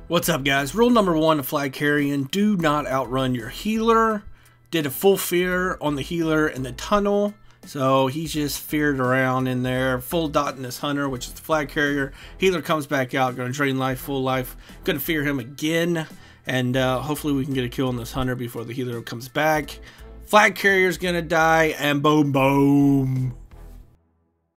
What's up, guys? Rule number one of flag carrying: do not outrun your healer. Did a full fear on the healer in the tunnel, so he's just feared around in there, full dot in this hunter, which is the flag carrier. Healer comes back out, gonna drain life, full life, gonna fear him again, and hopefully we can get a kill on this hunter before the healer comes back. Flag carrier's gonna die, and boom boom.